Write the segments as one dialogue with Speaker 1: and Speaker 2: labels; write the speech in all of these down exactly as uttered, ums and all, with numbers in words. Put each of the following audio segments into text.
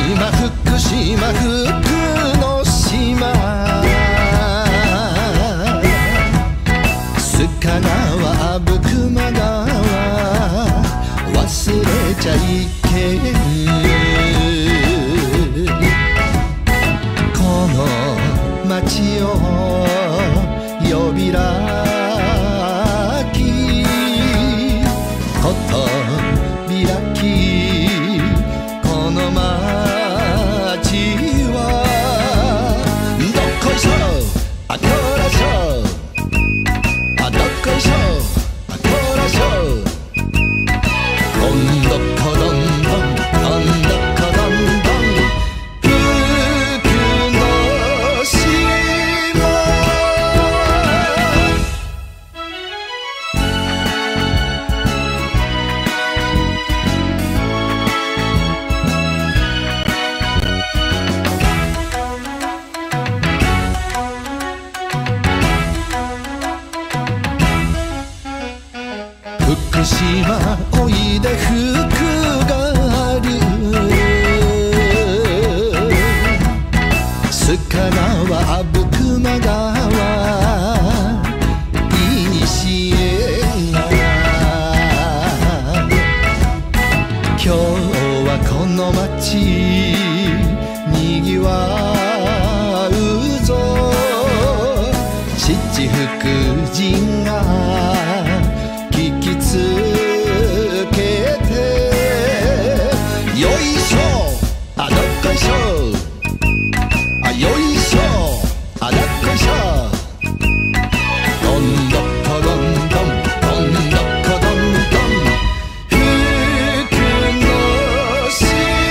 Speaker 1: 島福島福の島須賀川阿武隈川忘れちゃいけんこの街を呼びらきこと開きこの街はどっこいしょあこらしょあどっこいしょあこらしょどんどこどんどんどんどこどんどん福の島福島おいで福がある須賀川阿武隈川いにしえが今日はこの街にぎわうぞ七福神が聞きつけてよいしょあどっこいしょあよいしょあどっこいしょどんどこどんどんどんどこどんどん福の島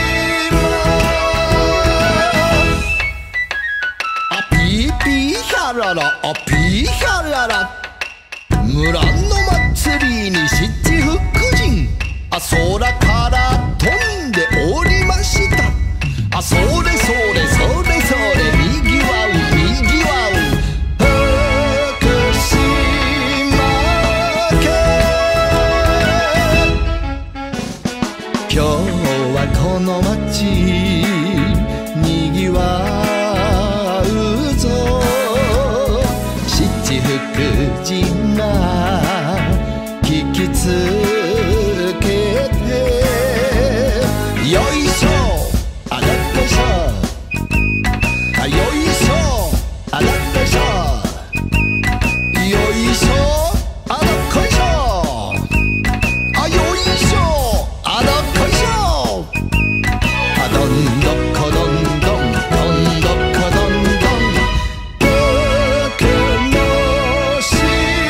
Speaker 1: あピーピーヒャララあピーヒャララ村の祭りに七福神あ空から飛んでおりましたあそれそれそれそれにぎわうにぎわう福島県今日はこの街にぎわうぞ七福神が聞きつけてよいしょあどっこいしょあよいしょあどっこいしょよいしょあどっこいしょあよいしょあどっこいしょあどんどこどんどんどんどこどんどん福の島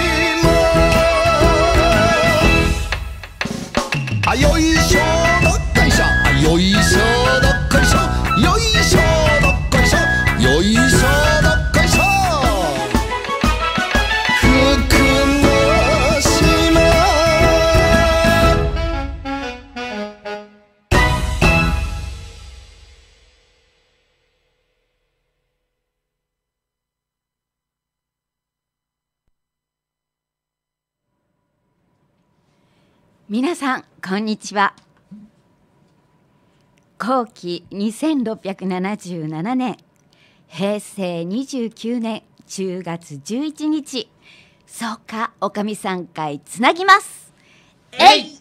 Speaker 1: あよいしょどっこいしょあよいしょどっこいしょよいしょどっこいしょよいしょどっこいしょ福の島
Speaker 2: 皆さんこんにちは。後期にせんろっぴゃくななじゅうななねん平成にじゅうきゅうねんじゅうがつじゅういちにち草加おかみさん会つなぎます。えい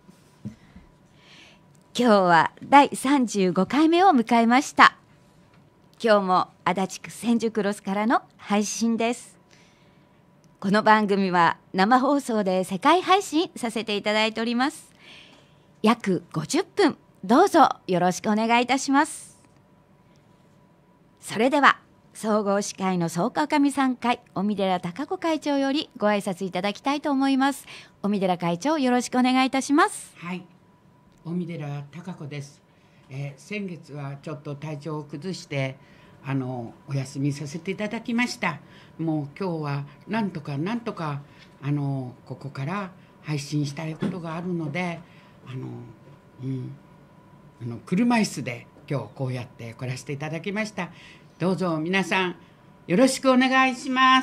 Speaker 2: 今日はだいさんじゅうごかいめを迎えました。今日も足立区千住クロスからの配信です。この番組は生放送で世界配信させていただいております。約ごじゅっぷんどうぞよろしくお願いいたします。それでは総合司会の草加おかみさん会尾身寺貴子会長よりご挨拶いただきたいと思います。尾身寺会長よろしくお願いいたします。
Speaker 3: はい、尾身寺貴子です。えー、先月はちょっと体調を崩してあのお休みさせていただきました。もう今日はなんとかなんとかあのここから配信したいことがあるのであの、うん、あの車椅子で今日こうやって来らせていただきました。どうぞ皆さんよろしくお願いします。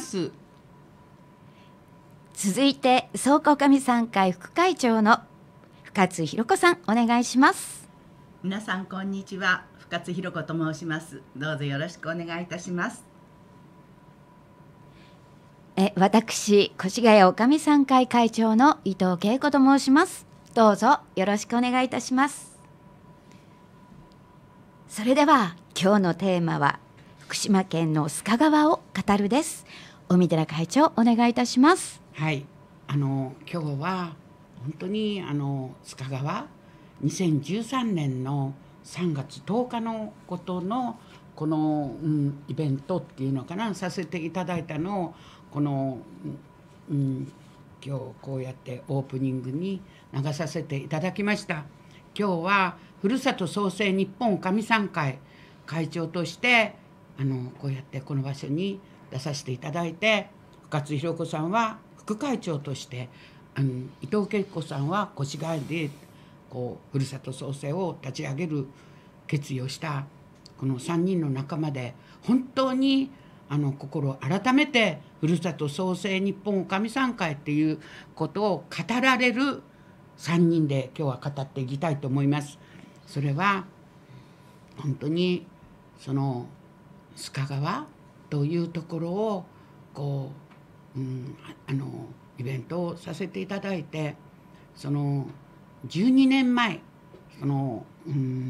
Speaker 2: 続いて草加おかみさん会副会長の深津弘子さんお願いします。
Speaker 4: 皆さんこんにちは。深津弘子と申します。どうぞよろしくお願いいたします。
Speaker 2: え私越谷おかみさん会会長の伊藤恵子と申します。どうぞよろしくお願いいたします。それでは今日のテーマは福島県の須賀川を語るです。尾身寺会長お願いいたします。
Speaker 3: はい、あの今日は本当にあの須賀川にせんじゅうさんねんのさんがつとおかのことのこの、うん、イベントっていうのかなさせていただいたのをこの、うん、今日こうやってオープニングに流させていただきました。今日はふるさと創生日本おかみさん会会長としてあのこうやってこの場所に出させていただいて、深津弘子さんは副会長としてあの伊藤恵子さんは越谷でこうふるさと創生を立ち上げる決意をしたこのさんにんの仲間で、本当にあの心を改めてふるさと創生日本おかみさん会っていうことを語られるさんにんで今日は語っていきたいと思います。それは本当にその須賀川というところをこう、うん、あのイベントをさせていただいて、そのじゅうにねんまえその、うん、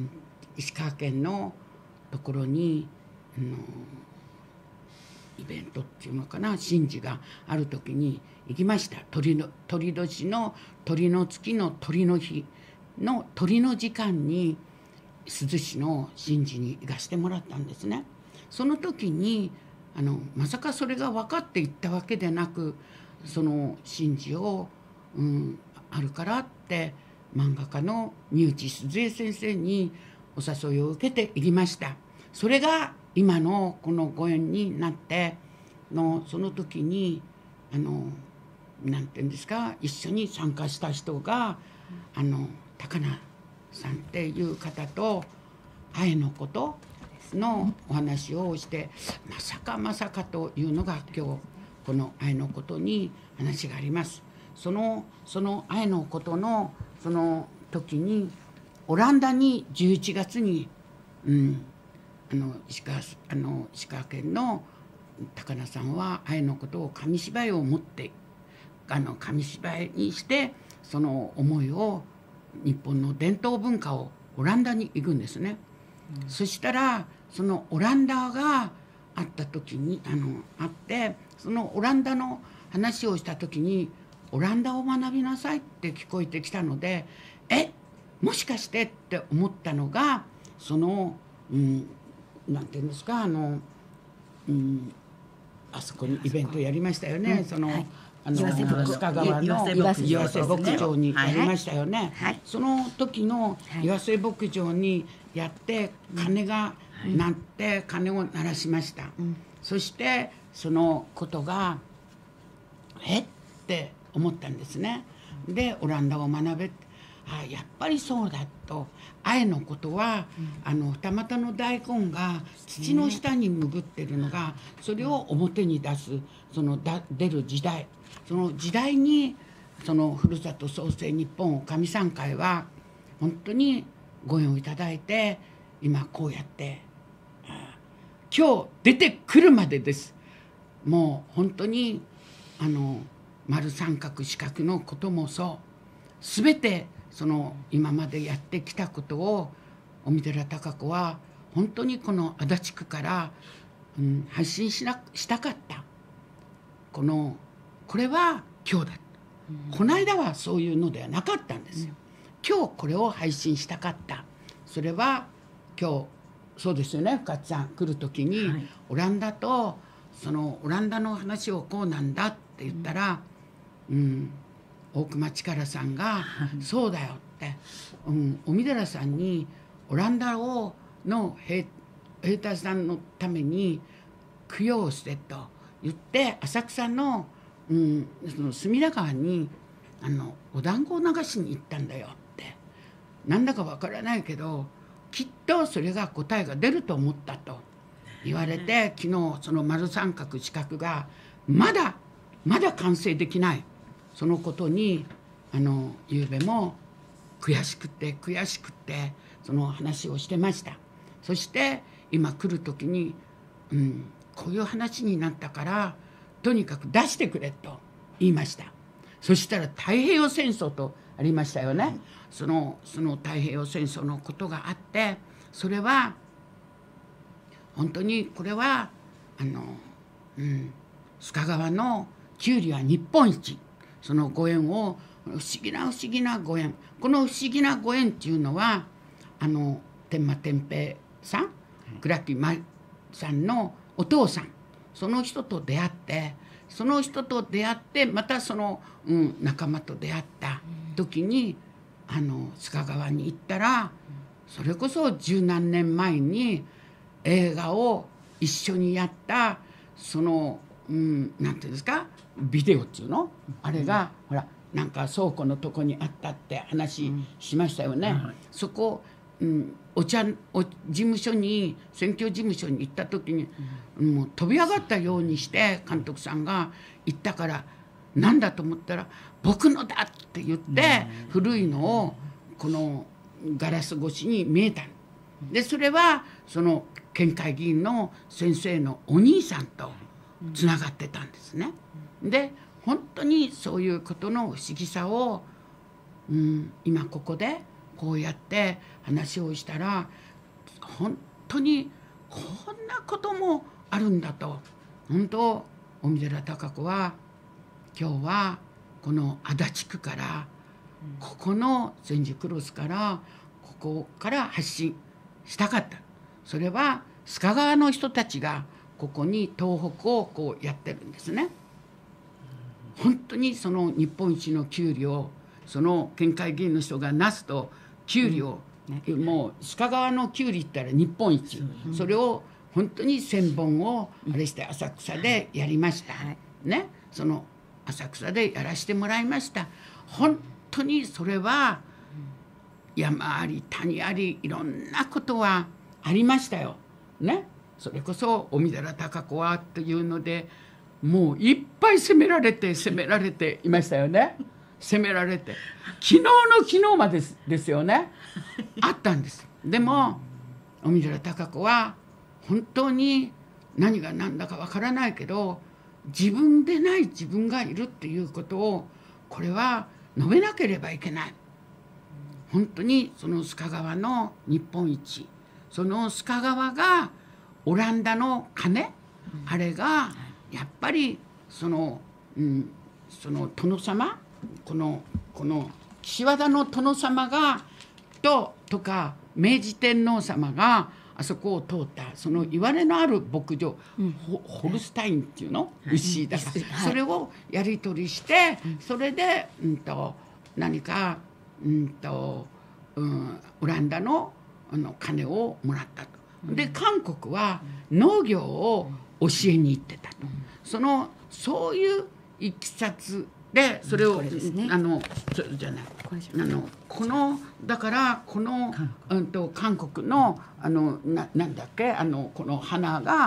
Speaker 3: 石川県のところに、うん、イベントっていうのかな神事がある時に行きました。鳥の鳥年の鳥の月の鳥の日の鳥の時間に珠洲市の神事に行かせてもらったんですね。その時にあのまさかそれが分かっていったわけでなく、その神事を、うん、あるからって漫画家の三内鈴江先生にお誘いを受けて行きました。それが今のこのご縁になっての、その時にあのなんていうんですか、一緒に参加した人があの高菜さんっていう方と愛のことのお話をして、まさかまさかというのが今日この愛のことに話があります。そのその愛のことのその時にオランダにじゅういちがつに、うん、あの 石川、あの石川県の高菜さんは愛のことを紙芝居を持ってあの紙芝居にしてその思いを日本の伝統文化をオランダに行くんですね。うん、そしたらそのオランダがあった時にあのあってそのオランダの話をした時にオランダを学びなさいって聞こえてきたので、えもしかしてって思ったのがその、うん、なんていうんですかあの、うん、あそこにイベントやりましたよね。うん、その、はい、あの須賀川の岩瀬牧場にやりましたよね。はいはい、その時の岩瀬牧場にやって鐘が鳴って鐘を鳴らしました。うん、そしてそのことがえって思ったんですね。でオランダを学べ、あやっぱりそうだと。愛のことは、うん、あの二股の大根が土の下に潜ってるのがそれを表に出すそのだ出る時代、その時代にそのふるさと創生日本おかみさん会は本当にご縁をいただいて今こうやって今日出てくるまでです。もう本当にあの丸三角四角のこともそうすべてその今までやってきたことを尾身寺貴子は本当にこの足立区から、うん、発信しなしたかった。このこれは今日だ、うん、この間はそういうのではなかったんですよ。うん、今日これを配信したかった。それは今日そうですよね。深津さん来る時に、はい、オランダとそのオランダの話をこうなんだって言ったら、うん、うん大熊力さんが「そうだよ」って、うん、尾身寺さんにオランダをの兵隊さんのために供養してと言って浅草の、うん、その隅田川にあのお団子を流しに行ったんだよって、なんだかわからないけどきっとそれが答えが出ると思ったと言われて、昨日その丸三角四角がまだまだ完成できない。そのことにあの夕べも悔しくて悔しくてその話をしてました。そして今来る時に、うん、こういう話になったからとにかく出してくれと言いました。そしたら太平洋戦争とありましたよね。その、その太平洋戦争のことがあって、それは本当にこれはあの、うん、須賀川のキュウリは日本一、そのご縁を不思議な不思議なご縁、この不思議なご縁っていうのはあの天満天平さん、倉木舞さんのお父さん、その人と出会って、その人と出会ってまたその、うん、仲間と出会った時に、あの須賀川に行ったら、それこそ十何年前に映画を一緒にやったその、うん、なんていうんですか、ビデオっていうの、あれが、うん、ほらなんか倉庫のとこにあったって話しましたよね。うんはい、そこ、うん、お茶お事務所に選挙事務所に行った時に、うん、もう飛び上がったようにして監督さんが言ったから、なんだと思ったら僕のだって言って、うん、古いのをこのガラス越しに見えた。でそれはその県会議員の先生のお兄さんとつながってたんですね。で本当にそういうことの不思議さを、うん、今ここでこうやって話をしたら、本当にこんなこともあるんだと。本当大寺貴子は今日はこの足立区から、ここの千住クロスからここから発信したかった。それは須賀川の人たちがここに東北をこうやってるんですね。本当にその日本一のキュウリを、その県会議員の人がナスとキュウリを、うんね、もう須賀川のキュウリって言ったら日本一、うん、それを本当にせんぼんをあれして浅草でやりました、はいね、その浅草でやらせてもらいました。本当にそれは山あり谷ありいろんなことはありましたよ、ね、それこそ大寺貴子はというのでもういっぱい責められて責められていましたよね。責められて昨日の昨日まで です、ですよねあったんです。でも大寺貴子は本当に何が何だかわからないけど、自分でない自分がいるっていうことを、これは述べなければいけない。本当にその須賀川の日本一、その須賀川がオランダの鐘、うん、あれがやっぱりその、うん、その殿様、このこの岸和田の殿様がととか明治天皇様があそこを通ったそのいわれのある牧場、うん、ホ, ホルスタインっていうの、はい、牛だから、はい、それをやり取りして、うん、それで、うん、と何か、うんとうん、オランダ の, あの金をもらったと。で韓国は農業を教えに行ってたと、うん、そのそういういきさつでそれを、うんね、あのそれじゃないあのこのだからこの韓国、うん、と韓国のあの な, なんだっけあのこの花が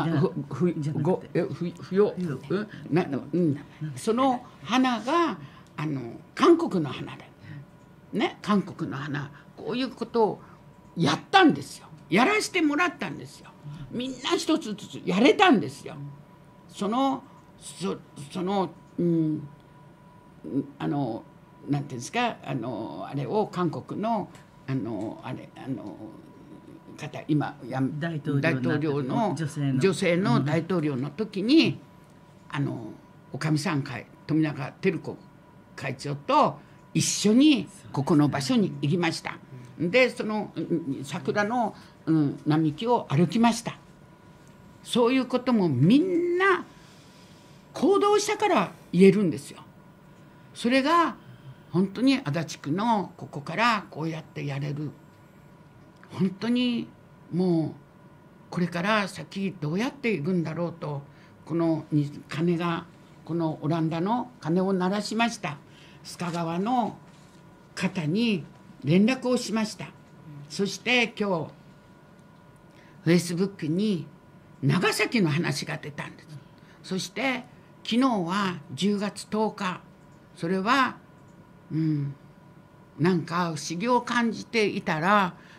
Speaker 3: その花があの韓国の花だね、韓国の花、こういうことをやったんですよ。やらせてもらったんですよ。みんな一つずつやれたんですよ。そのそ, その、うん、あのなんていうんですか、あのあれを韓国のあのあれあの方今や大統領 の, 大統領の女性の女性の大統領の時に、うん、あのおかみさん会富永照子会長と一緒にここの場所に行きました。でその桜の、うん、並木を歩きました。そういうこともみんな行動したから言えるんですよ。それが本当に足立区のここからこうやってやれる。本当にもうこれから先どうやっていくんだろうと、この鐘がこのオランダの鐘を鳴らしました。須賀川の方に連絡をしました。そして今日フェイスブックに長崎の話が出たんです。そして昨日はじゅうがつとおか、それは、うん、なんか不思議を感じていたら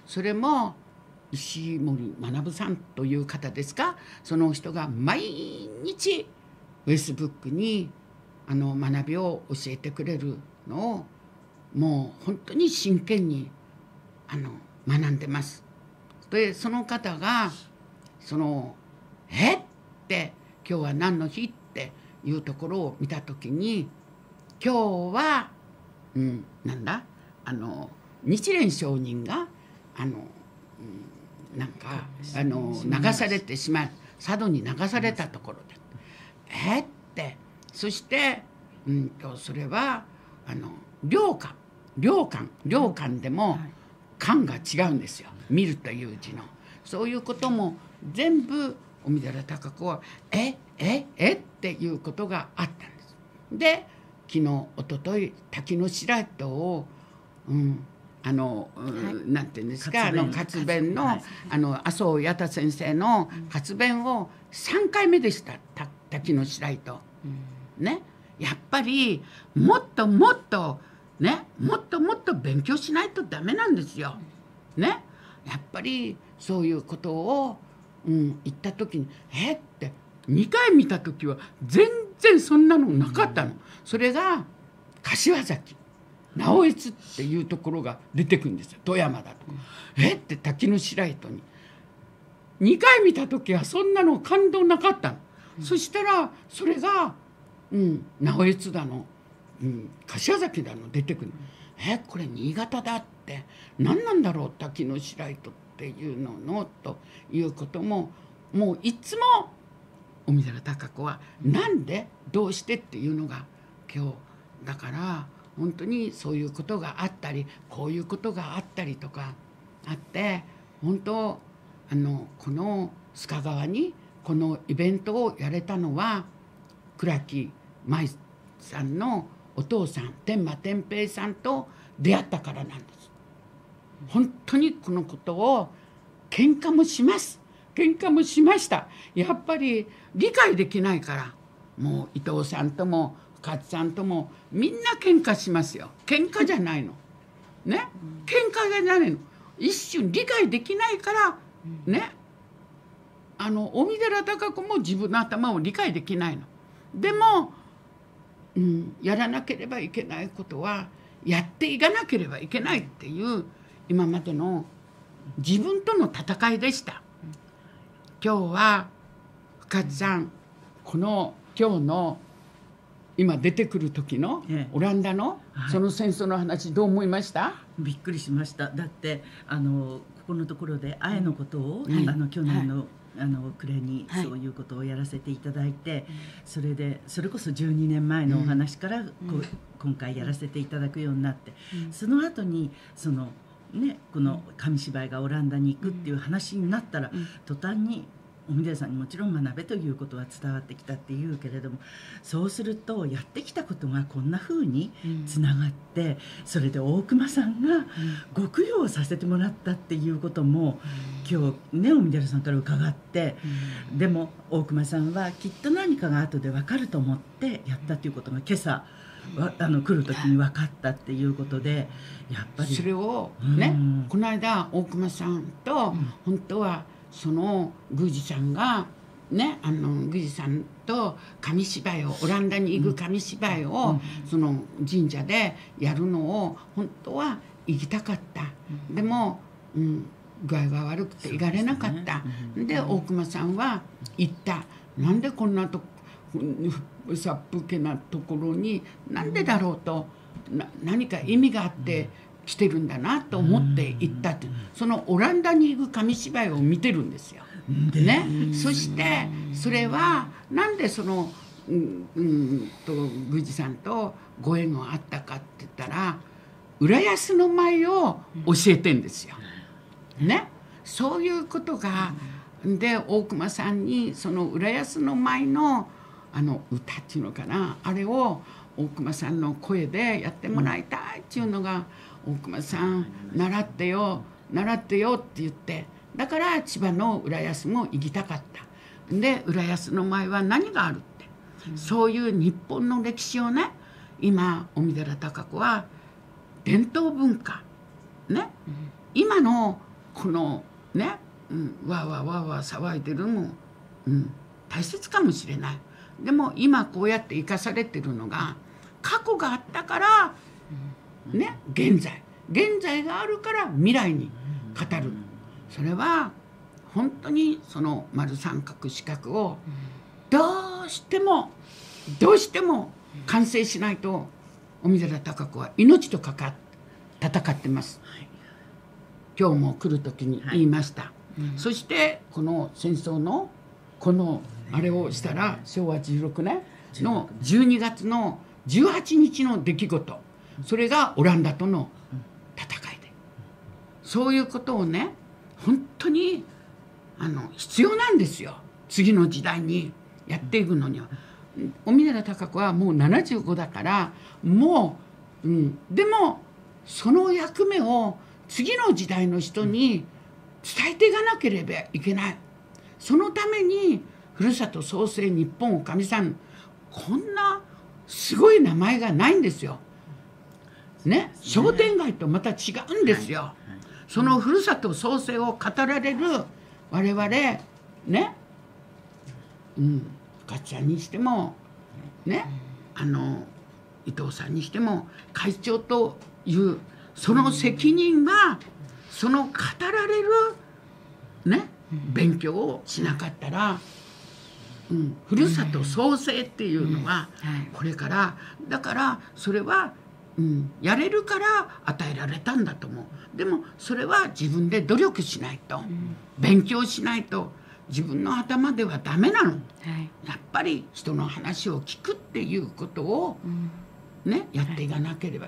Speaker 3: それも石森学さんという方ですか、その人が毎日フェイスブックにあの学びを教えてくれるのをもう本当に真剣にあの学んでます。でその方がその「えっ?」て「今日は何の日?」っていうところを見た時に、今日は、うん、なんだあの日蓮上人があの、うん、なんかあの流されてしまう、佐渡に流されたところで「えっ?」て、そして、うん、とそれはあの良寛良寛良寛でも寛が違うんですよ、見るという字の。そういうことも全部小見寺孝子は「えええっていうことがあったんです。で昨日一昨日滝の白糸を、うん、あの、はい、なんていうんですか、あの活弁の、はい、あの麻生弥太先生の活弁をさんかいめでした、た滝の白糸、うん、ね、やっぱりもっともっとね、もっともっと勉強しないとダメなんですよ。ね、やっぱりそういうことを、うん、言った時に「えっ?」てにかい見た時は全然そんなのなかったの。それが柏崎直江津っていうところが出てくるんですよ、富山だと。えって滝の白糸ににかい見た時はそんなの感動なかったの。そしたらそれが、うん、直江津だの、うん、柏崎だの出てくる。えこれ新潟だって何なんだろう滝の白糸っていうののということももういつも小見寺孝子はなんでどうしてっていうのが今日だから、本当にそういうことがあったりこういうことがあったりとかあって、本当あのこの須賀川にこのイベントをやれたのは倉木舞さんのお父さん天満天平さんと出会ったからなんです。本当にこのことを喧嘩もします喧嘩もしました。やっぱり理解できないから、もう伊藤さんとも深津さんともみんな喧嘩しますよ。喧嘩じゃないのね、喧嘩じゃないの、一瞬理解できないからね、あの小見寺孝子も自分の頭を理解できないの。でも、うん、やらなければいけないことはやっていかなければいけないっていう今までの自分との戦いでした。今日は深津さん、この今日の今出てくる時のオランダのその戦争の話どう思いました？
Speaker 4: びっくりしました。だってあのここのところで愛のことを、うん、あの去年の、はい、あの暮れにそういうことをやらせていただいて、はい、それでそれこそじゅうにねんまえのお話から、うん、こう今回やらせていただくようになって、うん、その後にそのね、この紙芝居がオランダに行くっていう話になったら、うん、途端に小見寺さんにもちろん学べということは伝わってきたっていうけれども、そうするとやってきたことがこんな風につながって、うん、それで大隈さんがご供養させてもらったっていうことも、うん、今日ね小見寺さんから伺って、うん、でも大隈さんはきっと何かが後で分かると思ってやったということが今朝あの来る時に分かったっていうことで、やっぱり
Speaker 3: それをね、うん、この間大隈さんと、うん、本当はその宮司さんがね、あの宮司さんと紙芝居をオランダに行く紙芝居を、うん、その神社でやるのを本当は行きたかった、うん、でも、うん、具合が悪くて行かれなかった。で、ね、で大隈さんは行った。なんでこんなとこさっぷけなところになんでだろうと、な何か意味があって来てるんだなと思って行ったって、そのオランダに行く紙芝居を見てるんですよ、ね、そしてそれはなんでその、うんうん、と宮司さんとご縁があったかって言ったら浦安の舞を教えてんですよ、ね、そういうことがで大隈さんにその浦安の舞のあの歌っていうのかな、あれを大隈さんの声でやってもらいたいっていうのが、大隈さん習ってよ習ってよって言って、だから千葉の浦安も行きたかった。で浦安の舞は何があるって、うん、そういう日本の歴史をね、今小見寺孝子は伝統文化ね、うん、今のこのね、うん、わーわーわーわー騒いでるのも、うん、大切かもしれない。でも今こうやって生かされてるのが過去があったからね、現在現在があるから未来に語る。それは本当にその丸三角四角をどうしてもどうしても完成しないと小見寺貴子は命とかか戦ってます、はい、今日も来る時に言いました、はいうん、そしてこの戦争のこのあれをしたらしょうわじゅうろくねんのじゅうにがつのじゅうはちにちの出来事、それがオランダとの戦いで、そういうことをね本当にあの必要なんですよ。次の時代にやっていくのには。小見寺貴子はもうななじゅうごだからもう、うん、でもその役目を次の時代の人に伝えていかなければいけない。そのためにふるさと創生日本おかみさん、こんなすごい名前がないんですよ。ね、商店街とまた違うんですよ。はいはい、そのふるさと創生を語られる我々ね、うん、かっちゃんにしてもね、あの伊藤さんにしても会長というその責任はその語られるね勉強をしなかったら、うん、ふるさと創生っていうのはこれからだからそれは、うん、やれるから与えられたんだと思う。でもそれは自分で努力しないと、勉強しないと自分の頭ではダメなの、はい、やっぱり人の話を聞くっていうことを、ね、やっていかなければ、はい、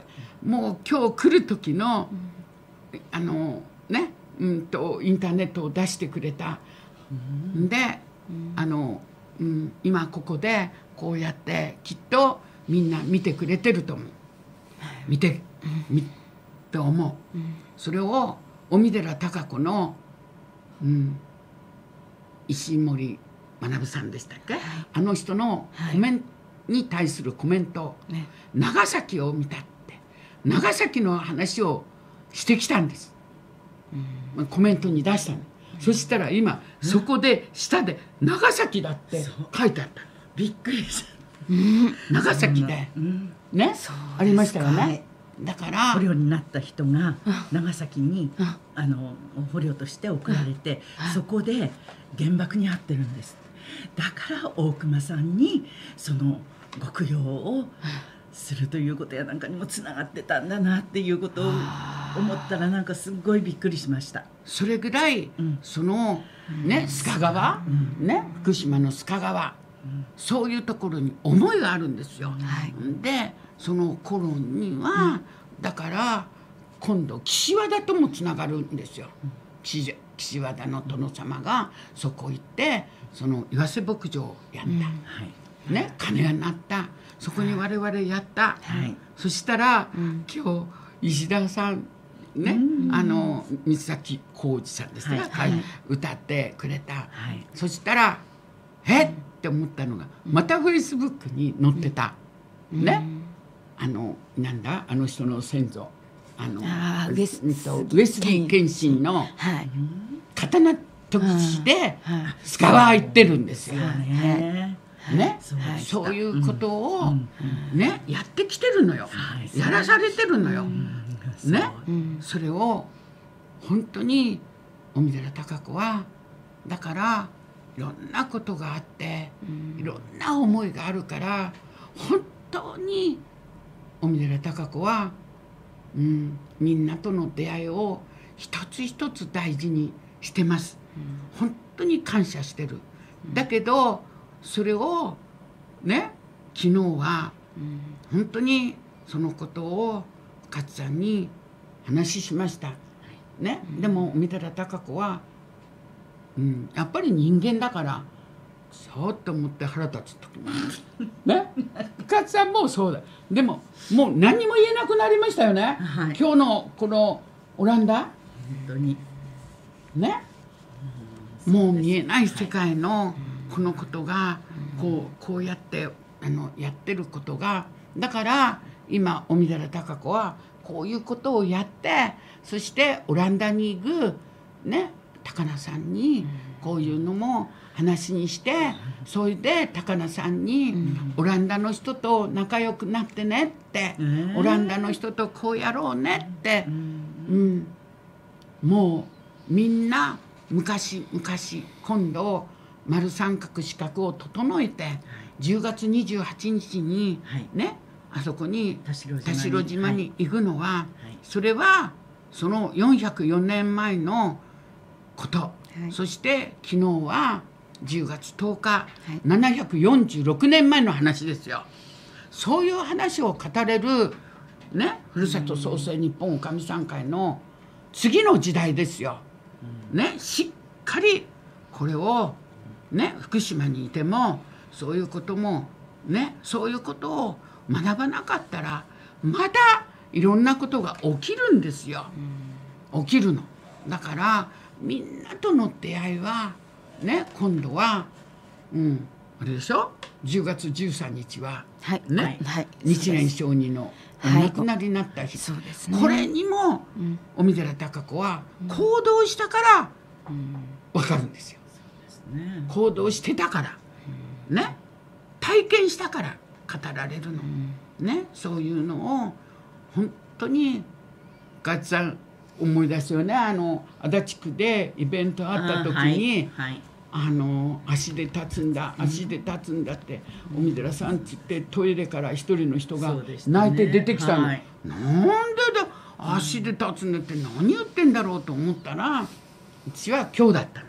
Speaker 3: もう今日来る時の、うん、あのね、うんとインターネットを出してくれた、うん、で、うん、あの、うん、今ここでこうやってきっとみんな見てくれてると思う、見て、うん、見と思う、うん、それを小見寺貴子の、うん石森学さんでしたっけ、はい、あの人のコメントに対するコメント、はいね、長崎を見たって長崎の話をしてきたんです、うん、コメントに出したの、うん、そしたら今、うん、そこで下で長崎だって書いてあった。びっくりした、うん、長崎で、うん、ねありましたよね。だから
Speaker 4: 捕虜になった人が長崎にあの捕虜として送られて、そこで原爆に遭ってるんです。だから大隈さんにそのご供養をするということやなんかにもつながってたんだなっていうことを思ったらなんかすっごいびっくりしました。
Speaker 3: それぐらい、うん、そのね須賀川、うん、ね福島の須賀川、うん、そういうところに思いがあるんですよ。はい、でその頃には、うん、だから今度岸和田ともつながるんですよ。うん、岸岸和田の殿様がそこ行ってその岩瀬牧場をやった、うんはいね、鐘が鳴った、そこに我々やった、はい、そしたら、うん、今日石田さんね、うん、あの水崎浩二さんですね、はいはい、歌ってくれた、はい、そしたらえっって思ったのがまたフェイスブックに載ってた、うん、ね、うん、あのなんだあの人の先祖あのあ上杉謙信の刀として須賀川行ってるんですよ。ね、ね、そういうことをねやってきてるのよ。やらされてるのよ。ね、それを本当に小見寺貴子はだからいろんなことがあっていろんな思いがあるから本当に小見寺貴子は、うん、みんなとの出会いを一つ一つ大事にしてます。本当に感謝してる。だけどそれをね昨日は本当にそのことを勝さんに話しました。ね、でも小見寺貴子は、うん、やっぱり人間だからそうと思って腹立つ時もね勝さんもそうだ。でももう何も言えなくなりましたよね、はい、今日のこのオランダ本
Speaker 4: 当に
Speaker 3: ね、うん、もう見えない世界のこのことがこう、こうやってあのやってることがだから今小見寺貴子はこういうことをやってそしてオランダに行くね高菜さんにこういうのも話にして、それで高菜さんにオランダの人と仲良くなってねって、オランダの人とこうやろうねって、うん、もうみんな昔昔今度丸三角四角を整えてじゅうがつにじゅうはちにちにね、あそこに田代島に行くのは、それはそのよんひゃくよねんまえのこと、はい、そして昨日はじゅうがつとおか、はい、ななひゃくよんじゅうろくねんまえの話ですよ。そういう話を語れるね、ふるさと創生日本おかみさん会の次の時代ですよ、ね、しっかりこれをね、福島にいてもそういうこともね、そういうことを学ばなかったらまだいろんなことが起きるんですよ、起きるのだから、みんなとの出会いはね、今度は、うん、あれでしょ、じゅうがつじゅうさんにちは、はいねはい、日蓮聖人のお亡くなりになった日、はいね、これにも、うん、小見寺貴子は行動したから分かるんですよ、うん、行動してたから、うん、ね、体験したから語られるの、うん、ね、そういうのを本当にガッツさん思い出すよね。あの足立区でイベントあった時に あ,、はいはい、あの足で立つんだ足で立つんだって、うん、小見寺さんっつってトイレから一人の人が泣いて出てきたの、ねはい、なんでだ足で立つんだって何言ってんだろうと思ったら、うちは今日だったんです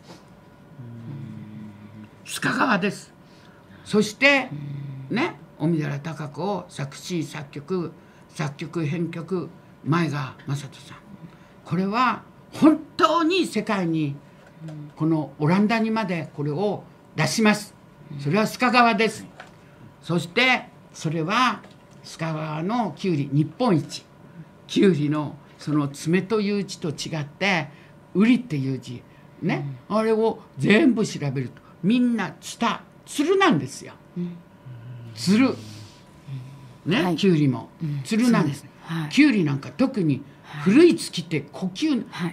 Speaker 3: 。須賀川です。そしてね、小見寺貴子を作詞作曲作曲編曲前川雅人さん、これは本当に世界にこのオランダにまでこれを出します。それは須賀川です。そしてそれは須賀川のきゅうり日本一、きゅうりのその爪という字と違ってウリっていう字ね、うん、あれを全部調べるとみんなツタつるなんですよ、うん、つるね、はい、きゅうりもつるなんです、うんはい、きゅうりなんか特に古い月って呼吸、はい、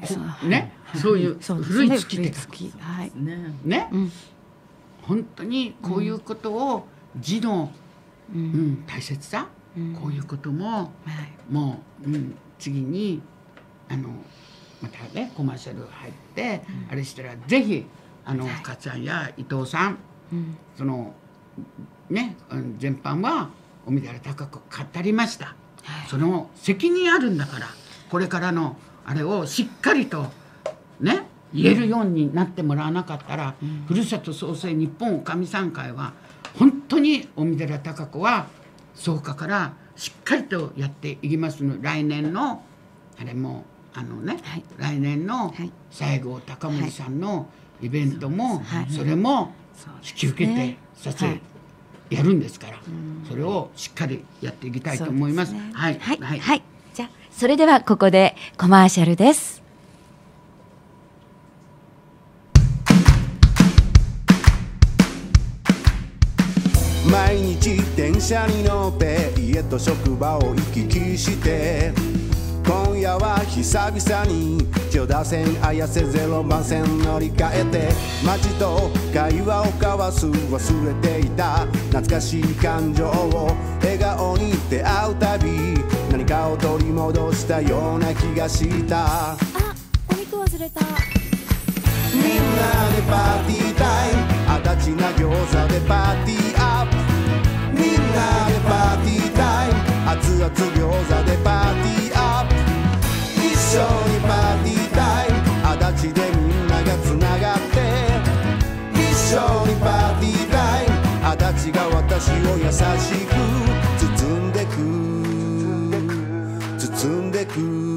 Speaker 3: ね、はい、そういう古い月って書く、はいね、うん、本当にこういうことを字の、うんうん、大切さ、うん、こういうことも、はい、もう、うん、次にあのまたねコマーシャル入って、うん、あれしたらぜひあの勝さんや伊藤さん、うん、そのね全般は小見寺貴子語りました、はい、その責任あるんだからこれからのあれをしっかりとね言えるようになってもらわなかったら、うん、ふるさと創生日本おかみさん会は本当に小見寺貴子は創価からしっかりとやっていきますの。来年のあれもあのね、はい、来年の西郷隆盛さんのイベントも、はい、それも引き受けてさせ、はい、やるんですから、それをしっかりやっていきたいと思います。
Speaker 2: ね、
Speaker 3: はい
Speaker 2: はい、はいはい、じゃあそれではここでコマーシャルです。
Speaker 1: 毎日電車に乗って家と職場を行き来して、今夜は久々に千代田線綾瀬ゼロばん線乗り換えて、街と会話を交わす忘れていた懐かしい感情を笑顔に出会うたび、何かを取り戻したような気がした。
Speaker 5: あ、お肉忘れた。
Speaker 1: みんなでパーティータイム、足立な餃子でパーティーアップ。みんなでパーティータイム、熱々餃子でパーティーアップ。一緒にパーティータイム、足立でみんながつながって、一緒にパーティータイム、足立が私を優しく包んでく包んでく。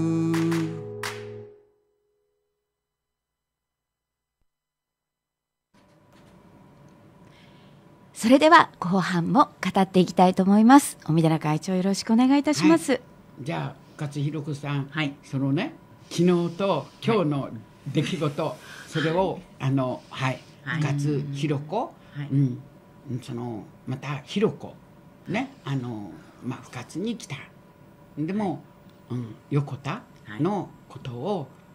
Speaker 2: それでは後半も語っていきたいと思います。小見寺会長よろしくお願いいたします。はい、
Speaker 3: じゃあ勝弘子さん、
Speaker 4: はい、
Speaker 3: そのね昨日と今日の出来事、はい、それをあのはい勝弘子、はいうん、そのまた弘子ねあのまあ深津に来たでも、はいうん、横田のことを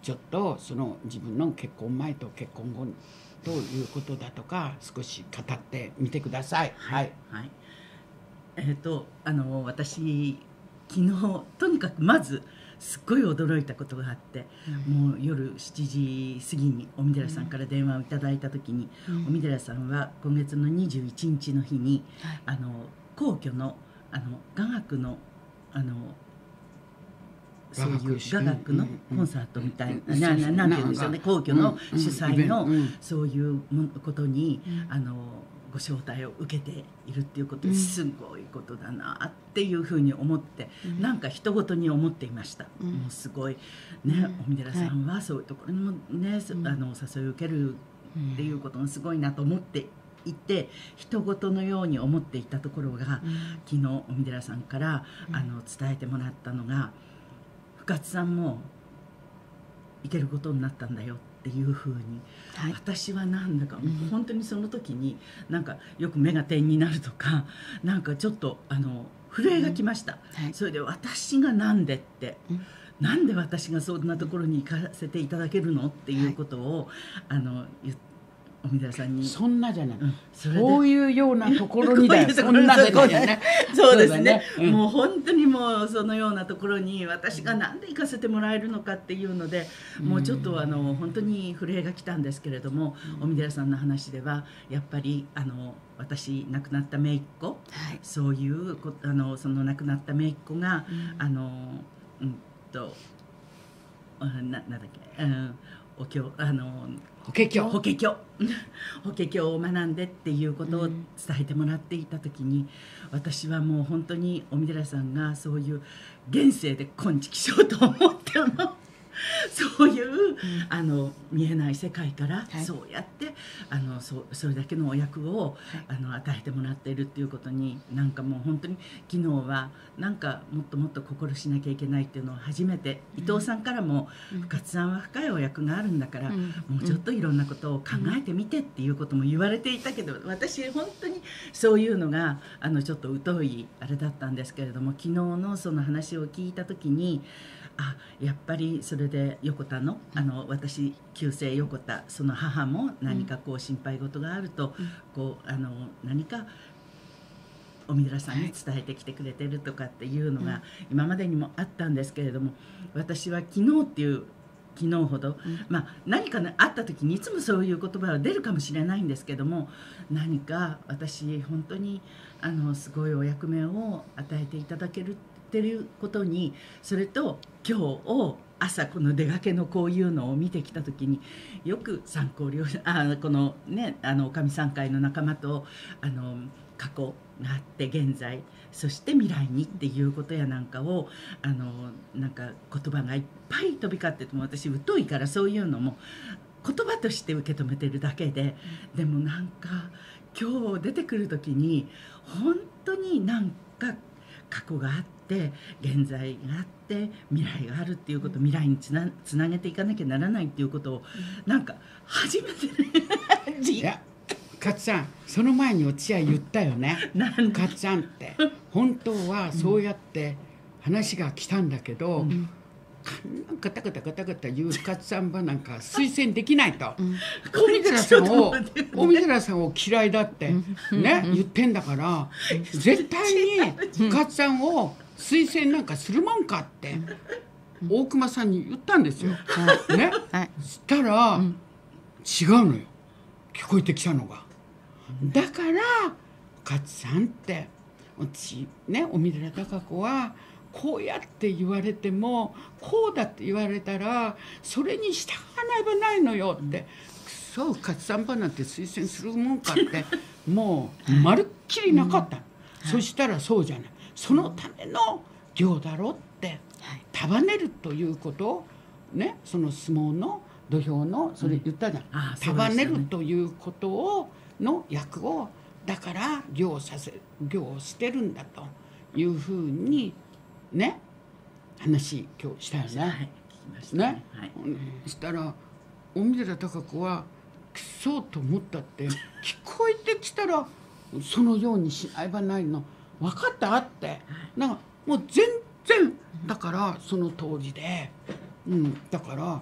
Speaker 3: ちょっとその自分の結婚前と結婚後ということだとか少し語ってみてください。はい、
Speaker 4: はい、えっ、ー、とあの私昨日とにかくまずすっごい驚いたことがあって、うん、もう夜しちじ過ぎに尾身寺さんから電話をいただいた時に、うん、尾身寺さんは今月のにじゅういちにちの日に、はい、あの皇居のあの雅楽のあのそういう雅楽のコンサートみたいな、ななんていうんでしょうね、皇居の主催のそういうことにあのご招待を受けているっていうことですごいことだなっていうふうに思って、なんか人ごとに思っていました。もうすごいね、尾身寺さんはそういうところにもね、あのお誘いを受けるっていうことがすごいなと思っていて、人ごとのように思っていたところが、昨日尾身寺さんからあの伝えてもらったのが、深津さんも行けることになったんだよっていうふうに、はい、私はなんだか、うん、本当にその時になんかよく目が点になるとか、なんかちょっとあの震えがきました、うんはい、それで私がなんでって、うん、なんで私がそんなところに行かせていただけるのっていうことを、はい、あの言って尾身寺さんに
Speaker 3: そんなじゃない、うん、そういうようなところにだよそ
Speaker 4: ん
Speaker 3: なじゃないね
Speaker 4: そうですね、うん、もう本当にもうそのようなところに私がなんで行かせてもらえるのかっていうので、うん、もうちょっとあの本当に震えが来たんですけれども、尾身寺さんの話ではやっぱりあの私亡くなった姪っ子、はい、そういうあのその亡くなった姪っ子が、うん、あのうんとな、なんだっけ、うんお経あの
Speaker 3: 法華経
Speaker 4: 法華経法華経を学んでっていうことを伝えてもらっていた時に、私はもう本当に尾身寺さんがそういう現世で今日しようと思ってもそういう、うん、あの見えない世界から、はい、そうやってあの そ, それだけのお役を、はい、あの与えてもらっているっていうことに、なんかもう本当に昨日はなんかもっともっと心しなきゃいけないっていうのを初めて、うん、伊藤さんからも、うん、深津さんは深いお役があるんだから、うん、もうちょっといろんなことを考えてみてっていうことも言われていたけど、私本当にそういうのがあのちょっと疎いあれだったんですけれども、昨日のその話を聞いた時に、あやっぱりそれで横田のあの私旧姓横田、その母も何かこう心配事があると、うん、こうあの何か尾身寺さんに伝えてきてくれてるとかっていうのが今までにもあったんですけれども、私は昨日っていう昨日ほど、うん、まあ何か、ね、あった時にいつもそういう言葉は出るかもしれないんですけども、何か私本当にあのすごいお役目を与えていただけるっていうことに、それと今日を朝この出がけのこういうのを見てきた時に、よく参考領あこのねあのおかみさん会の仲間とあの過去があって現在、そして未来にっていうことやなんかをあのなんか言葉がいっぱい飛び交ってても、私疎いからそういうのも言葉として受け止めてるだけで、でもなんか今日出てくる時に本当になんか過去があって現在があって未来があるっていうこと、未来につな、つなげていかなきゃならないっていうことをなんか初めて
Speaker 3: いやかっちゃん、その前に落合言ったよね。かっちゃんって本当はそうやって話が来たんだけど、うん、ガタガタガタガタ言うかっちゃんはなんか推薦できないと、うん、尾身寺さんを尾身寺さんを嫌いだってね、うん、言ってんだから、うん、絶対にかっちゃんを推薦なんかするもんかって、うん、大熊さんに言ったんですよ、うん、ね、はい、そしたら、うん、違うのよ、聞こえてきたのが。だからかっちゃんって私ね、尾身寺貴子はこうやって言われてもこうだって言われたらそれに従わないばないのよって、くそかっちゃんばなんて推薦するもんかってもうまるっきりなかった、うんうん、そしたらそうじゃない、そのための行だろって、束ねるということね、その相撲の土俵のそれ言ったじゃん、うん、束ねるということをの役をだから行させ行をしてるんだというふうにね話今日したよね。はい、聞きましたね。ね、はい、そしたら尾身寺貴子はきそうと思ったって聞こえてきたらそのようにしないばないの分かったって、なんかもう全然だからその通りで、うん、だから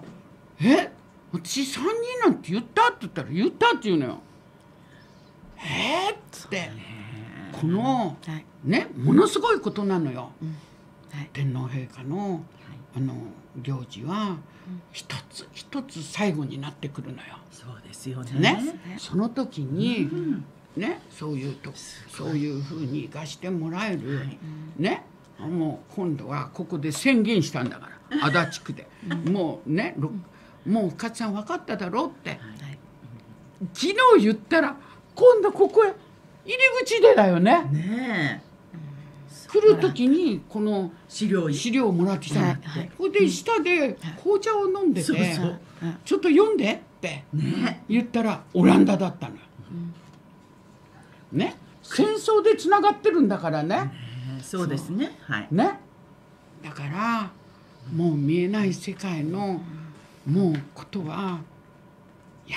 Speaker 3: え私さんにんなんて言ったって言ったら言ったって言うのよ。えー、っつってこの、はい、ねものすごいことなのよ、うんはい、天皇陛下の、はい、あの行事は一つ一つ最後になってくるのよ。
Speaker 4: そうですよ ね,
Speaker 3: ねその時に、うん、ねそういうとそういうふうに行かしてもらえる、はい、ねもう今度はここで宣言したんだから足立区で、うん、もうね、うん、もう深津さん分かっただろうって、はい、昨日言ったら今度ここへ入り口でだよね。
Speaker 4: ね
Speaker 3: え来る時にこの
Speaker 4: 資料
Speaker 3: 資料をもらってきたの、はいはい、これで下で紅茶を飲んでて、はい、そうそうちょっと読んでって言ったらオランダだったのよ、うん、ね戦争でつながってるんだからね、ね
Speaker 4: そうですね、はい、
Speaker 3: ねだからもう見えない世界のもうことはいや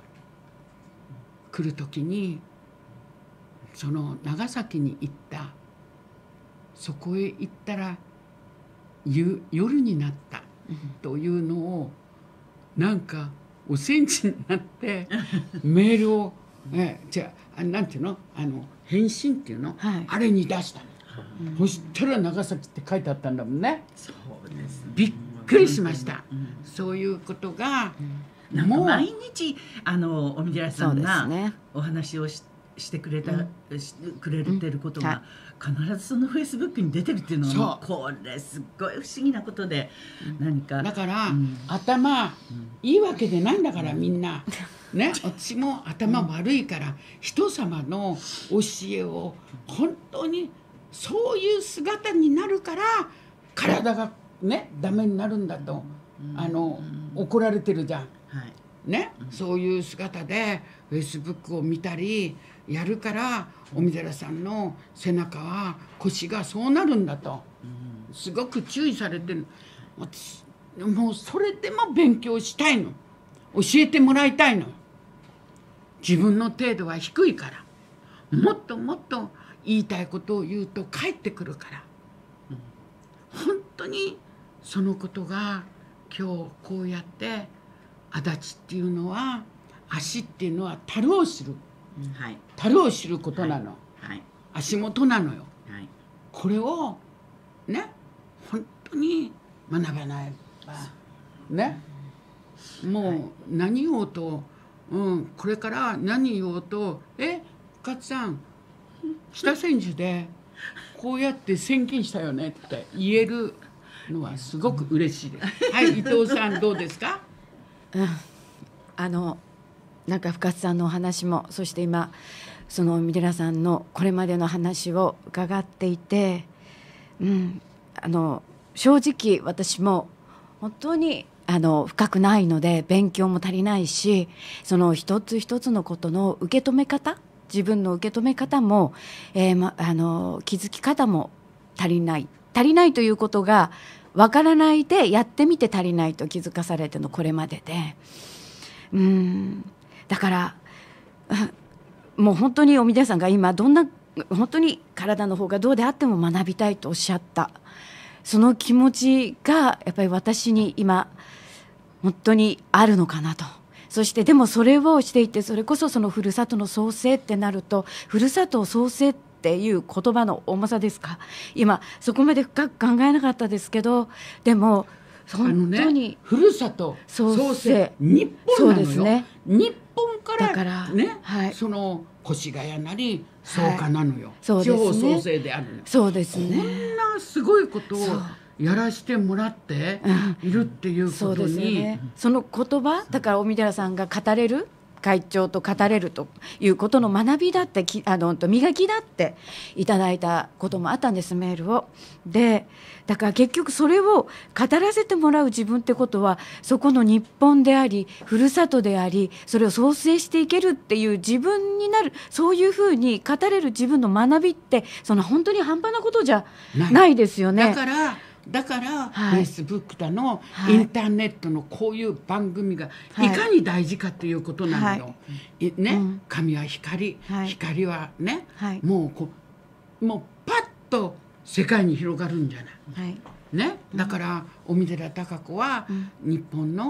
Speaker 3: 来る時にその長崎に行ったそこへ行ったら夜になったというのをなんかお戦地になってメールをえじゃあなんていうのあの返信っていうの、はい、あれに出したの、うん、そしたら長崎って書いてあったんだもんね。
Speaker 4: そうですね
Speaker 3: びっくりしました、うん、そういうことが、
Speaker 4: うん、なんか毎日あの小見寺さんがお話をししてくれた、うん、しくれてることが、うん、必ずそのフェイスブックに出てるっていうのはこれすっごい不思議なことで、うん、何か
Speaker 3: だから、うん、頭、うん、いいわけでないんだからみんなね私も頭悪いから、うん、人様の教えを本当にそういう姿になるから体がねダメになるんだと、うん、あの、うん、怒られてるじゃん、はいねうん、そういう姿でフェイスブックを見たりやるから小見寺さんの背中は腰がそうなるんだとすごく注意されてる。私もうそれでも勉強したいの、教えてもらいたいの。自分の程度は低いからもっともっと言いたいことを言うと返ってくるから、本当にそのことが今日こうやって足立っていうのは足っていうのは樽を知る、はい、樽を知ることなの、はいはい、足元なのよ、はい、これをね本当に学ばないばね、もう何言おうと、うん、これから何言おうとえ深津さん北千住でこうやって宣言したよねって言えるのはすごく嬉しいです。はい、伊藤さんどうですか？
Speaker 2: うん、あのなんか深津さんのお話もそして今その三寺さんのこれまでの話を伺っていて、うん、あの正直私も本当にあの深くないので勉強も足りないし、その一つ一つのことの受け止め方、自分の受け止め方も、えーま、あの気づき方も足りない足りないということが分からないでやってみて足りないと気づかされてのこれまでで、うーんだからもう本当に小見寺さんが今どんな本当に体の方がどうであっても学びたいとおっしゃったその気持ちがやっぱり私に今本当にあるのかなと。そしてでもそれをしていて、それこそそのふるさとの創生ってなると、ふるさとを創生っていう言葉の重さですか、今そこまで深く考えなかったですけど、でも本当に、
Speaker 3: ね、ふるさと創生日本なのよ。そうですね、日本から
Speaker 2: だから
Speaker 3: ね、
Speaker 2: はい、
Speaker 3: その越谷なり草加なのよ、
Speaker 2: はい、
Speaker 3: 地方創生であるのよ。
Speaker 2: そうですね、
Speaker 3: こんなすごいことをやらしてもらっているっていうことに、
Speaker 2: そうですよね、その言葉だから小見寺さんが語れる、会長と語れるということの学びだってきあの磨きだっていただいたこともあったんです、メールを。でだから結局それを語らせてもらう自分ってことは、そこの日本でありふるさとであり、それを創生していけるっていう自分になる、そういうふうに語れる自分の学びって、その本当に半端なことじゃないですよね。
Speaker 3: だからだからフェイスブックだの、はい、インターネットのこういう番組がいかに大事かということなのよ、はいねうん、神は光、はい、光はね、はい、もうこうもうパッと世界に広がるんじゃない、はいね、だから小見寺貴子は日本の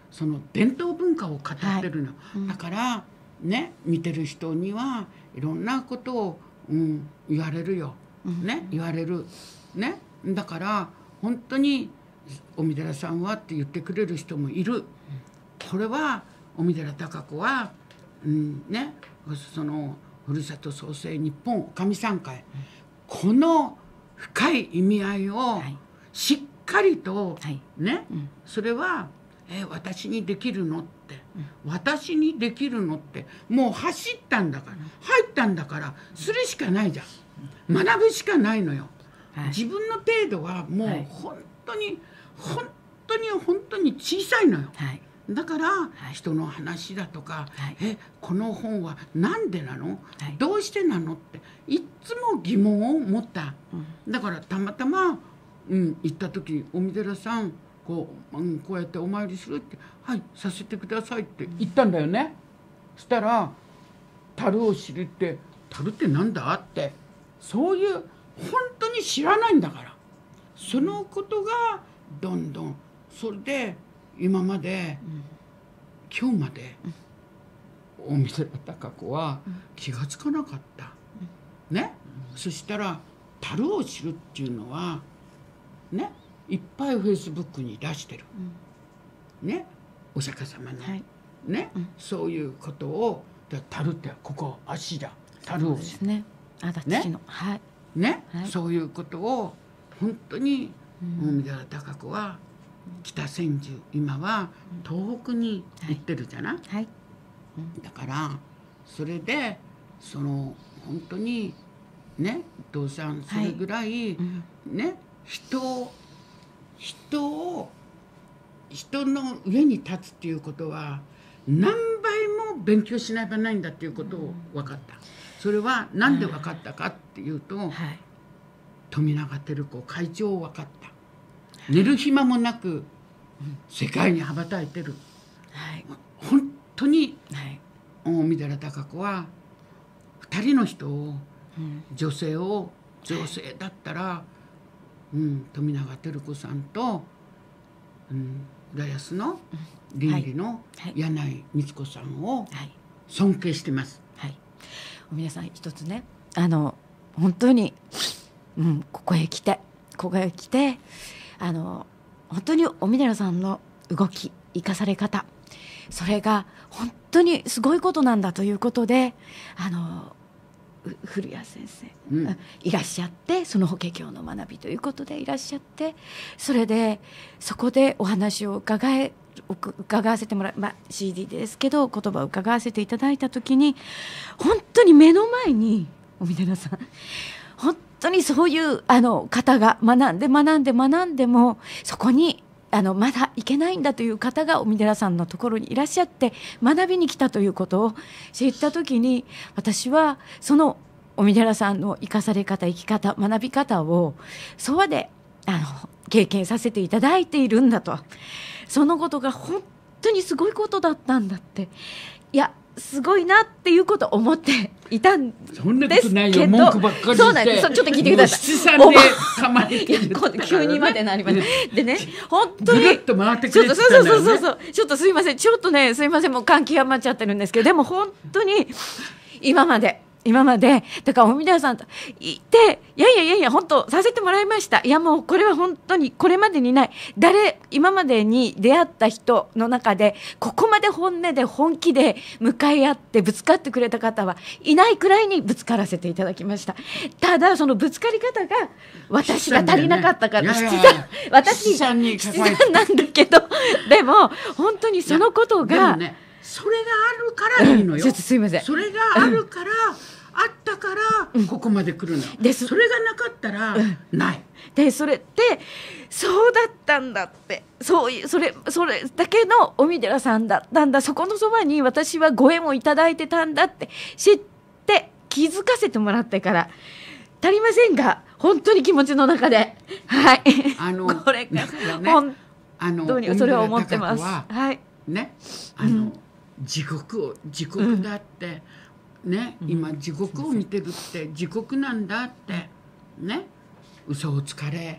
Speaker 3: その伝統文化を語ってるの、
Speaker 2: はいうん、
Speaker 3: だからね見てる人にはいろんなことを、うん、言われるよ、ね、言われる、ね、だから本当におみでらさんはって言ってくれる人もいる。これはおみでら貴子は、うんね、そのふるさと創生日本おかみさん会、この深い意味合いをしっかりと、はいねうん、それはえ私にできるのって、うん、私にできるのってもう走ったんだから、うん、入ったんだからするしかないじゃん、うん、学ぶしかないのよ、はい、自分の程度はもう本当に、はい、本当に本当に小さいのよ、はい、だから、はい、人の話だとか、はい、えこの本はなんでなの、はい、どうしてなのっていつも疑問を持った、うん、だからたまたま、うん、行った時おみでらさんこう、うん、こうやってお参りするってはいさせてくださいって言ったんだよね、うん、そしたら樽を知るって樽ってなんだってそういう本当に知らないんだからそのことがどんどんそれで今まで、うん、今日まで、うん、おみでら貴子は気がつかなかった、うん、ね、うん、そしたら樽を知るっていうのはねいっぱいフェイスブックに出してる、うん、ねお釈迦様の、はい、ね、うん、そういうことを樽ってここ足だ樽を知る
Speaker 2: ね足立の、はい
Speaker 3: ね、はい、そういうことを本当におみでら貴子は北千住今は東北に行ってるじゃない、はいはい、だからそれでその本当にねお父さんそれぐらい、はいうん、ね人を人を人の上に立つっていうことは何倍も勉強しないとないんだっていうことを分かった。それは何で分かったかっていうと、はい、富永照子会長を分かった。寝る暇もなく世界に羽ばたいてる、はい、本当に、はい、おみでら貴子はふたりの人を、うん、女性を女性だったら、はいうん、富永照子さんと、うん、浦安の倫理の柳井光子さんを尊敬してます、
Speaker 2: はいはい、皆さん一つねあの本当に、うん、ここへ来てここへ来てあの本当におみでらさんの動き生かされ方それが本当にすごいことなんだということであの古谷先生、うん、いらっしゃってその法華経の学びということでいらっしゃってそれでそこでお話を伺え伺わせてもらう、まあ、シーディー ですけど言葉を伺わせていただいた時に本当に目の前におみでらさん本当にそういうあの方が学んで学んで学んでもそこにあのまだいけないんだという方がおみでらさんのところにいらっしゃって学びに来たということを知った時に私はそのおみでらさんの生かされ方生き方学び方をそばであの経験させていただいているんだとそのことが本当にすごいことだったんだっていやすごいなっていうことを思っていたんですけどそんなことないよ文句ばっかりしてそうなんですちょっと聞いてください七三で構えてるから、ね、急にまでなりましたでね本当に
Speaker 3: ぐるっと回ってくれてたんだよね
Speaker 2: そうそうそうそうちょっとすいませんちょっとねすいませんもう感極まっちゃってるんですけどでも本当に今まで今までだからおみでらさんと言っていやいやいやいや本当させてもらいましたいやもうこれは本当にこれまでにない誰今までに出会った人の中でここまで本音で本気で向かい合ってぶつかってくれた方はいないくらいにぶつからせていただきましたただそのぶつかり方が私が足りなかったから七三私七三なんだけどでも本当にそのことが
Speaker 3: それがあるからいいのよ、
Speaker 2: うん、すいません
Speaker 3: それがあるから、うん、あったからここまで来るの、うん、でそれがなかったら、うん、ない
Speaker 2: でそれってそうだったんだってそういうそれそれだけのおみでらさんだったんだそこのそばに私はご縁をいただいてたんだって知って気づかせてもらってから足りませんが本当に気持ちの中ではいあのこれが、ね、本当にそれは思ってますはい
Speaker 3: ねあの、うん地獄を地獄だって、うん、ね今地獄を見てるって地獄なんだってね嘘をつかれ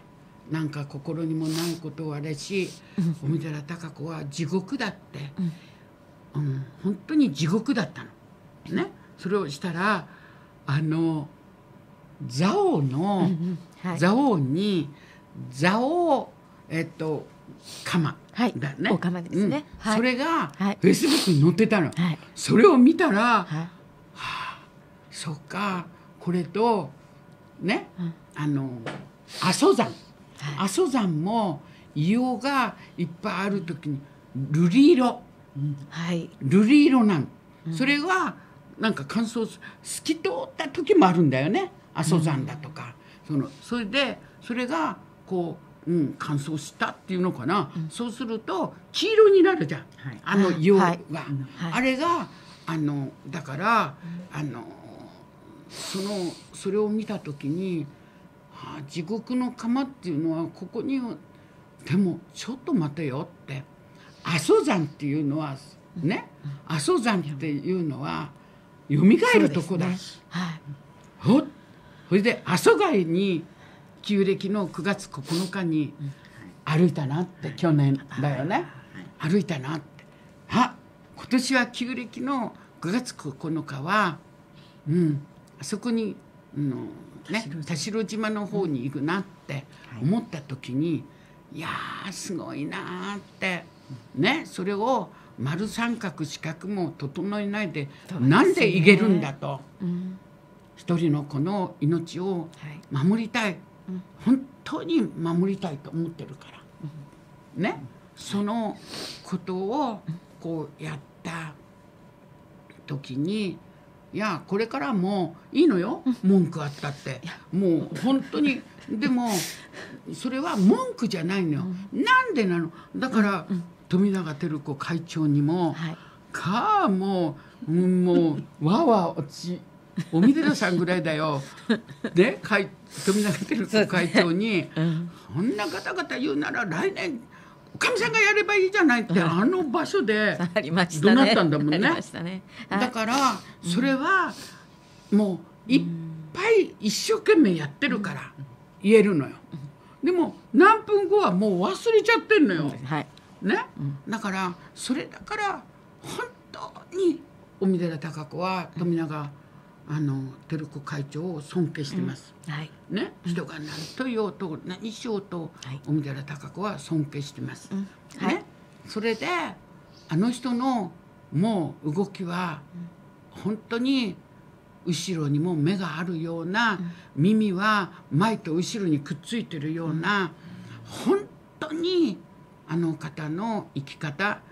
Speaker 3: なんか心にもないことをあれし、小見寺貴子は地獄だって、うん、本当に地獄だったのね。それをしたらあの蔵王の、うんうんはい、蔵王に蔵王えっと釜だね、
Speaker 2: はい、お釜ですね、
Speaker 3: うんはい、それがフ
Speaker 2: はい
Speaker 3: ェイスブックに載ってたの、はい、それを見たら、はい、はあ、そっかこれとね、うん、あの阿蘇山、はい、阿蘇山も硫黄がいっぱいある時に瑠璃色、うんはい、瑠璃色なの、うん、それはなんか乾燥透き通った時もあるんだよね、阿蘇山だとか、うん、そのそれでそれがこう、うん、乾燥したっていうのかな、うん、そうすると黄色になるじゃん、はい、あの硫黄が、はいはい、あれがあのだから、うん、あのそのそれを見た時に、はあ、地獄の釜っていうのはここにでもちょっと待てよって、阿蘇山っていうのはね、うん、阿蘇山っていうのはよみがえるとこだ、ねはい、ほそれで阿蘇街に旧暦のくがつここのかに歩いたなって、うん、去年だよね、はいはい、歩いたなって、あ今年は旧暦のくがつここのかはうんあそこに、うんね、田代島の方に行くなって思った時に、うん、いやーすごいなってね、それを丸三角四角も整えないで、ね、なんでいけるんだと、うん、一人の子の命を守りたい、はいうん、本当に守りたいと思ってるから、うん、ね、そのことをこうやった時に、いやこれからもいいのよ、文句あったってもう本当にでもそれは文句じゃないのよ、うん、なんでなのだから、うん、富永照子会長にも、はい、かあもう、うん、もうわわおちおみでらさんぐらいだよで富永照子会長にそ、ねうん、そんなガタガタ言うなら来年おかみさんがやればいいじゃないって、あの場所でどなったんだもんね。ねはい、だからそれはもういっぱい一生懸命やってるから言えるのよ。でも何分後はもう忘れちゃってんのよ。はいね、だからそれだから本当に小見寺貴子は富永あの照子会長を尊敬してます、うんはいね、人が何と言おうと何しようと、はい、小見寺貴子は尊敬してます、うんはいね、それであの人のもう動きは本当に後ろにも目があるような、うん、耳は前と後ろにくっついてるような、うん、本当にあの方の生き方、はい、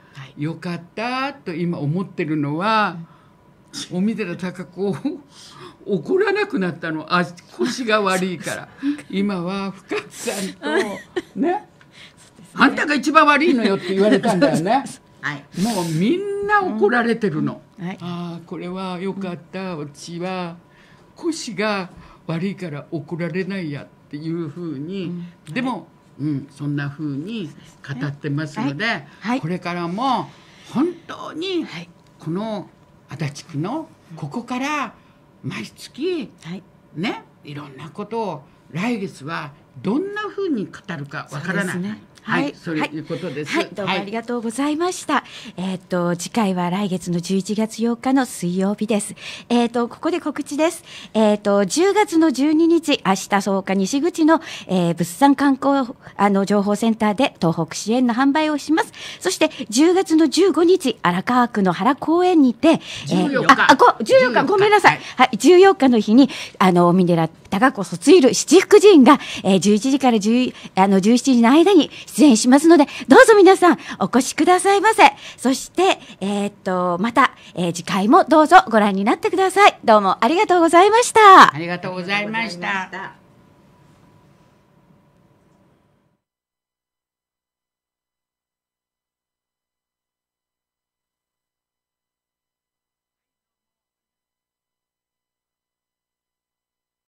Speaker 3: よかったと今思ってるのは、うん、小見寺貴子を怒らなくなったの、あ腰が悪いから今は深津さんとね、ねあんたが一番悪いのよって言われたんだよねはい、もうみんな怒られてるの、うんはい、ああこれはよかった、うちは腰が悪いから怒られないやっていうふうに、うんはい、でもうん、そんな風に語ってますので、はいはい、これからも本当にこの足立区のここから毎月ね、いろんなことを来月はどんな風に語るかわからない。はい、はい、そういうことです。
Speaker 2: はい、どうもありがとうございました。はい、えっと次回は来月のじゅういちがつようかの水曜日です。えっとここで告知です。えっとじゅうがつのじゅうににち、明日そうか西口の、えー、物産観光あの情報センターで東北支援の販売をします。そしてじゅうがつのじゅうごにち、荒川区の原公園にて、
Speaker 3: じゅうよっか、
Speaker 2: えー、ああじゅうよっかごめんなさい。はい、じゅうよっかの日にあの小見寺貴子卒イル七福神が、えー、じゅういちじからじゅうあのじゅうしちじの間に出演しますので、どうぞ皆さんお越しくださいませ。そして、えー、っとまた、えー、次回もどうぞご覧になってください。どうもありがとうございました。
Speaker 3: ありがとうございました。